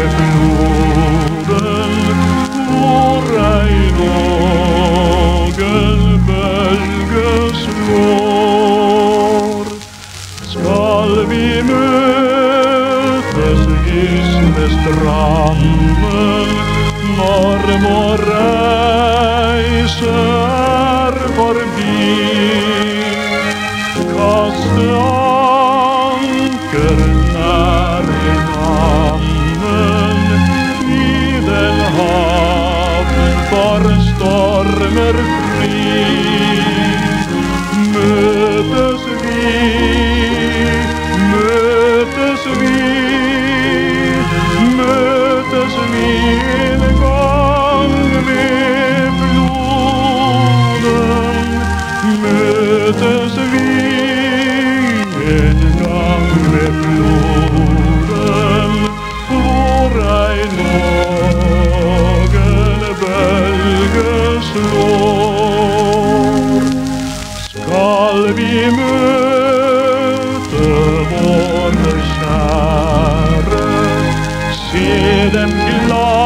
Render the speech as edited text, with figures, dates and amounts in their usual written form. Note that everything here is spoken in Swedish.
med floden, våra i någon bölge slår. Skall vi mötas just med stranden, mormor reiser förbi. Kasta anker när i hamnen, i den havn var stormer fri. Mötes vi en gång vid floden. Mötes vi en gång vid floden, våra i någon bölge slår. Skall vi möta vår käre, se dem glada